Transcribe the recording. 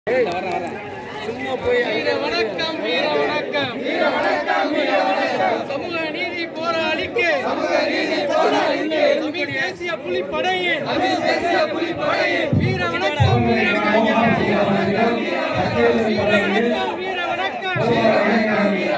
வீர வணக்கம் வீர வணக்கம் வீர வணக்கம் வீர வணக்கம் சமூக நீதி போராளிக்கு தமிழ் தேசிய புலிப்படையின் வீர வணக்கம் வீர வணக்கம் வீர வணக்கம் வீர வணக்கம் வீர வணக்கம்